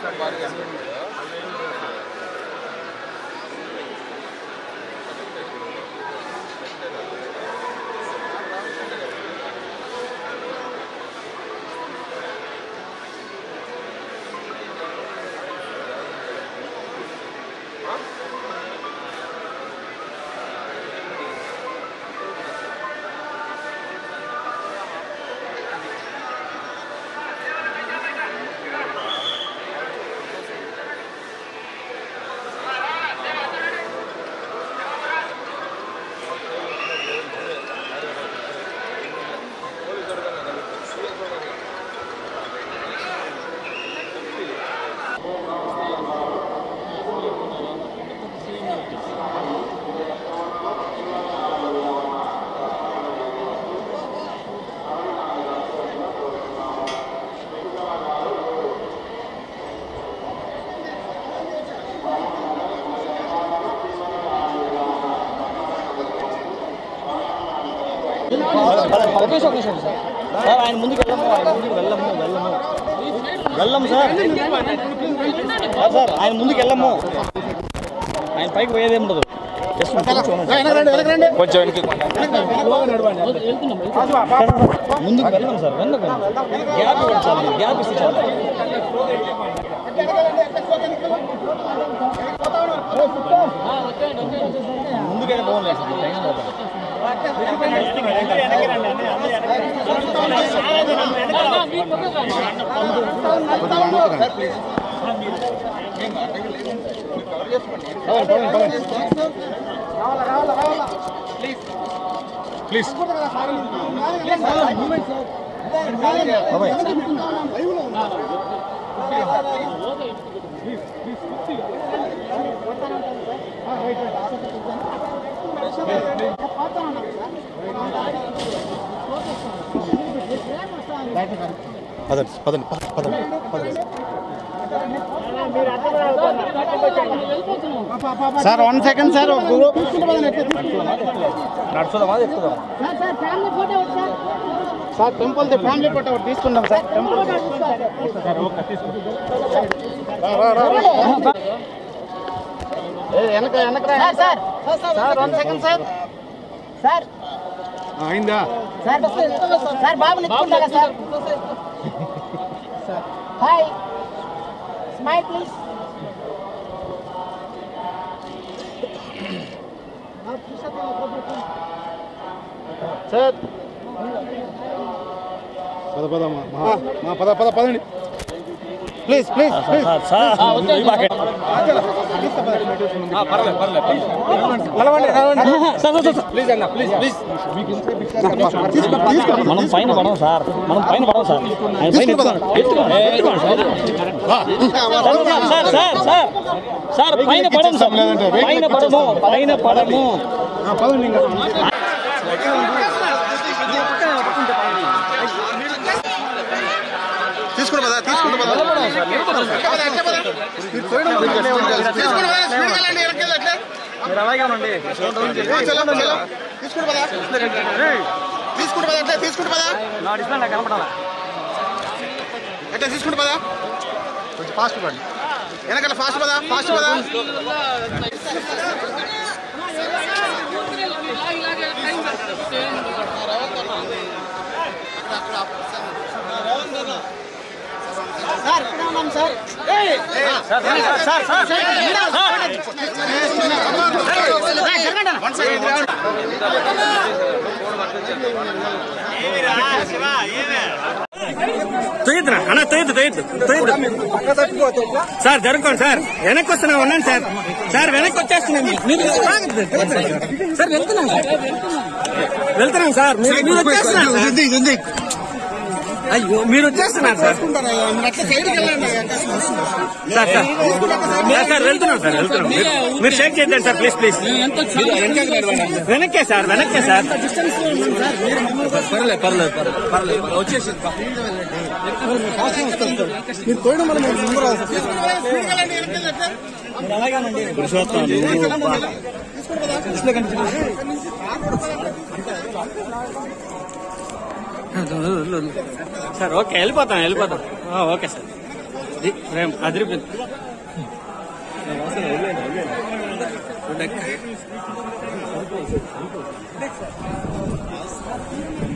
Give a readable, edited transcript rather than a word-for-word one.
Sir ఆయన ముందుకు వెళ్ళము సార్ సార్ ఆయన ముందుకు వెళ్ళము ఆయన పైకి పోయేదే ఉండదు కొంచెం ముందుకు వెళ్ళాం సార్ గ్యాప్ ఇవ్వండి సార్ గ్యాప్ ఇస్తే చాలు ముందుకైనా బాగుంది please sir 1 second sir sir temple family photo తీసుకుందాం సార్ టెంపుల్ వెనక సార్ 1 సెకండ్ సార్ సార్ అయిందా సార్ సార్ బాబు నిల్చుకుంటారా sir hi smile please sir పదండి ప్లీజ్ ప్లీజ్ మనం పైన పడం సార్ సార్ పైన పడము సార్ పైన పడము తీసుకుంటా పదా కొంచెం ఫాస్ట్ పడండి వెనకాల ఫాస్ట్ పదా సార్ ఇక్కడ ఉన్నాం సార్ తొయ్యద్దురా అన్న తొయ్యద్దు సార్ జరుగుకోండి సార్ వెనక్కి వస్తున్నా ఉన్నాను సార్ వెనక్కి వచ్చేస్తున్నాను సార్ వెళ్తున్నాం సార్ మీరు వచ్చేస్తున్నారు అయ్యో మీరు వచ్చేస్తున్నారు సార్ సార్ వెళ్తున్నాం మీరు షేక్ చేద్దాం సార్ ప్లీజ్ వెనక్కే సార్ పర్లేదు వచ్చేసి మీరు తోయడం వల్ల అలాగేనండి సార్ ఓకే వెళ్ళిపోతాం ఓకే సార్ అదిరిపోయింది.